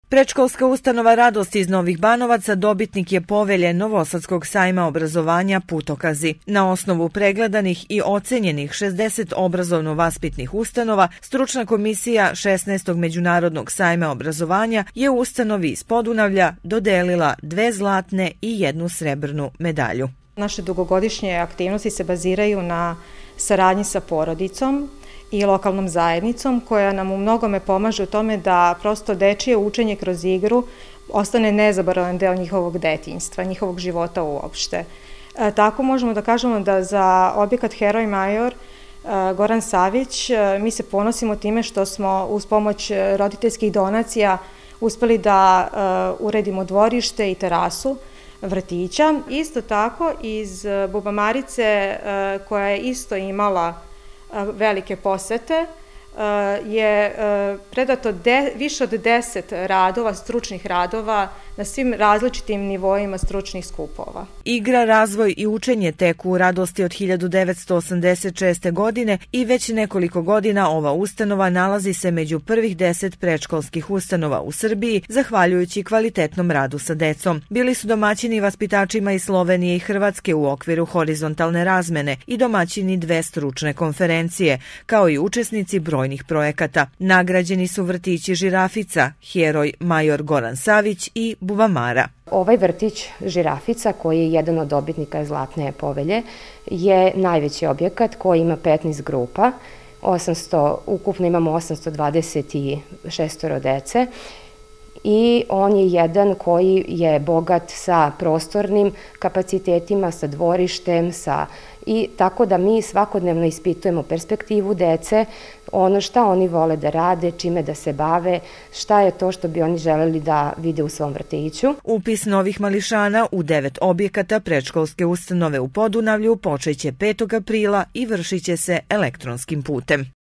Predškolska ustanova Radost iz Novih Banovaca dobitnik je povelje Novosadskog sajma obrazovanja Putokazi. Na osnovu pregledanih i ocenjenih 60 obrazovno-vaspitnih ustanova, stručna komisija 16. Međunarodnog sajma obrazovanja je ustanovi iz Podunavlja dodelila 2 zlatne i 1 srebrnu medalju. Naše dugogodišnje aktivnosti se baziraju na saradnji sa porodicom i lokalnom zajednicom koja nam u mnogome pomaže u tome da prosto dečije učenje kroz igru ostane nezaboravan deo njihovog detinjstva, njihovog života uopšte. Tako možemo da kažemo da za objekat Heroj Major Goran Savić mi se ponosimo time što smo uz pomoć roditeljskih donacija uspeli da uredimo dvorište i terasu vrtića. Isto tako iz Bubamarice koja je isto imala velike posete je predato više od 10 radova, stručnih radova na svim različitim nivoima stručnih skupova. Igra, razvoj i učenje teku u Radosti od 1986. godine i već nekoliko godina ova ustanova nalazi se među prvih 10 predškolskih ustanova u Srbiji, zahvaljujući kvalitetnom radu sa decom. Bili su domaćini vaspitačima iz Slovenije i Hrvatske u okviru horizontalne razmene i domaćini 2 stručne konferencije, kao i učesnici brojnih projekata. Nagrađeni su vrtići Žirafica, Heroj Major Goran Savić i Bubamara. Ovaj vrtić Žirafica, koji je jedan od dobitnika Zlatne povelje, je najveći objekat koji ima 15 grupa. Ukupno imamo 826 dece i on je jedan koji je bogat sa prostornim kapacitetima, sa dvorištem, i tako da mi svakodnevno ispitujemo perspektivu dece, ono šta oni vole da rade, čime da se bave, šta je to što bi oni želeli da vide u svom vrtiću. Upis novih mališana u 9 objekata predškolske ustanove u Podunavlju počeće 5. aprila i vršit će se elektronskim putem.